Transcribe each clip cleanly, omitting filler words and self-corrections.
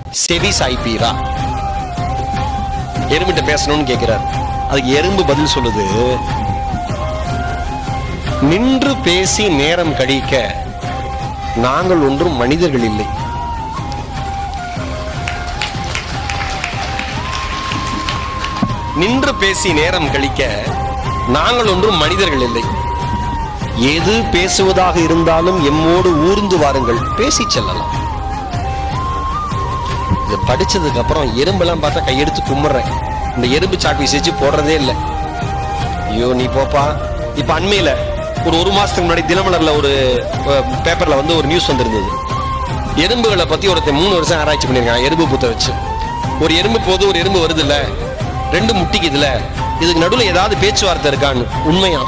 செவி சாய்ப்பீரா? எறும்பிட்ட பேசணும்னு கேட்கிறார். அதுக்கு எறும்பு பதில் சொல்லுது, நின்று பேசி நேரம் கழிக்க நாங்கள் ஒன்றும் மனிதர்கள் இல்லை. நின்று பேசி நேரம் கழிக்க நாங்கள் ஒன்றும் மனிதர்கள் இல்லை. எது பேசுவதாக இருந்தாலும் எம்மோடு ஊர்ந்து வாருங்கள், பேசி செல்லலாம். இது படிச்சதுக்கு அப்புறம் எறும்பெல்லாம் பார்த்தா கையெடுத்து கும்பிடுறேன். இந்த எறும்பு சாட் விசேச்சு போடுறதே இல்லை. ஐயோ நீ போப்பா. இப்ப அண்மையில ஒரு மாசத்துக்கு முன்னாடி தினமலர்ல ஒரு பேப்பர்ல ஒரு நியூஸ் வந்திருந்தது. எறும்புகளை பத்தி ஒருத்தர் 3 வருஷம் ஆராய்ச்சி பண்ணிருக்காங்க எறும்பு புத்த வச்சு. ஒரு எறும்பு போது ஒரு எறும்பு வருது இல்ல, 2 முட்டிக்குதுல, இதுக்கு நடுவில் ஏதாவது பேச்சுவார்த்தை இருக்கான்னு. உண்மையா?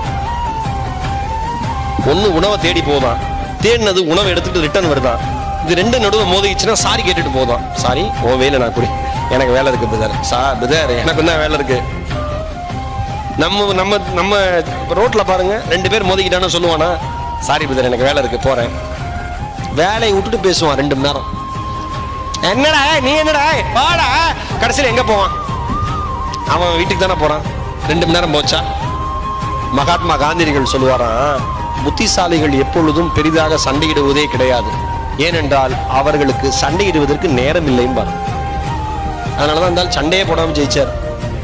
ஒண்ணு உணவை தேடி போதான், தேடினது உணவை எடுத்துட்டு ரிட்டர்ன் வருதான். இது 2 நடுவில் மோதிச்சுன்னா சாரி கேட்டுட்டு போதான். சாரி உன் வேலை நான் குடி, எனக்கு வேலை இருக்கு பிரதர். பிரதர் எனக்கு தான் வேலை இருக்கு. நம்ம நம்ம நம்ம ரோட்ல பாருங்க, 2 பேர் மோதிக்கிட்டான்னு சொல்லுவானா, சாரி பிரதர் எனக்கு வேலை இருக்கு போறேன். வேலையை விட்டுட்டு பேசுவான் 2 மணி நேரம். என்னடா நீ என்னடா வாடா, கடைசியில் எங்க போவான்? அவன் வீட்டுக்கு தானே போறான். 2 மணி நேரம் போச்சா? மகாத்மா காந்தியடிகள் சொல்லுவாராம், புத்திசாலிகள் எப்பொழுதும் பெரிதாக சண்டையிடுவதே கிடையாது, ஏனென்றால் அவர்களுக்கு சண்டையிடுவதற்கு நேரம் இல்லைன்னு. அதனாலதான் இருந்தாலும் சண்டையே போடாம ஜெயிச்சார்.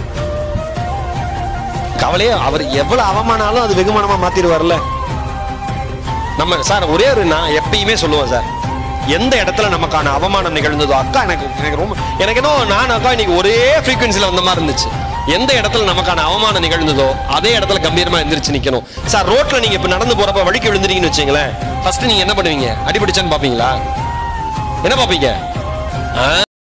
கவலையே, அவர் எவ்வளவு அவமானாலும் அது வெகுமானமா மாத்திடுவார்ல. நம்ம சார் ஒரே ஒரு, நான் எப்பயுமே சொல்லுவேன் சார், எந்த இடத்துல நமக்கான அவமானம் நிகழ்ந்ததோ, அக்கா எனக்கு ஏதோ நான் அக்கா இன்னைக்கு ஒரே ஃப்ரீக்வன்சில வந்த மாதிரி இருந்துச்சு. எந்த இடத்துல நமக்கான அவமானம் நிகழ்ந்ததோ அதே இடத்துல கம்பீரமா எந்திரிச்சு நிக்கணும். சார் ரோட்ல நீங்க இப்ப நடந்து போறப்ப வழுக்கி விழுந்துட்டீங்கன்னு வச்சுங்களேன், ஃபர்ஸ்ட் நீங்க என்ன பண்ணுவீங்க? அடிபடிச்சான்னு பாப்பீங்களா? என்ன பாப்பீங்க?